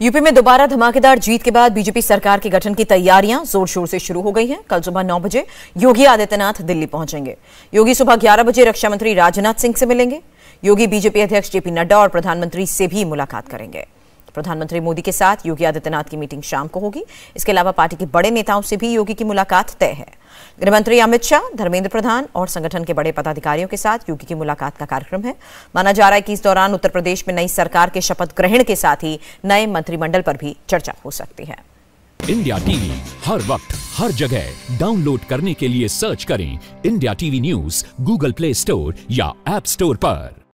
UP में दोबारा धमाकेदार जीत के बाद बीजेपी सरकार के गठन की तैयारियां जोर शोर से शुरू हो गई हैं। कल सुबह 9 बजे योगी आदित्यनाथ दिल्ली पहुंचेंगे। योगी सुबह 11 बजे रक्षा मंत्री राजनाथ सिंह से मिलेंगे। योगी बीजेपी अध्यक्ष जेपी नड्डा और प्रधानमंत्री से भी मुलाकात करेंगे। प्रधानमंत्री मोदी के साथ योगी आदित्यनाथ की मीटिंग शाम को होगी। इसके अलावा पार्टी के बड़े नेताओं से भी योगी की मुलाकात तय है। गृहमंत्री अमित शाह, धर्मेंद्र प्रधान और संगठन के बड़े पदाधिकारियों के साथ योगी की मुलाकात का कार्यक्रम है। माना जा रहा है कि इस दौरान उत्तर प्रदेश में नई सरकार के शपथ ग्रहण के साथ ही नए मंत्रिमंडल पर भी चर्चा हो सकती है। इंडिया टीवी हर वक्त हर जगह डाउनलोड करने के लिए सर्च करें India TV news Google Play Store या ऐप स्टोर पर।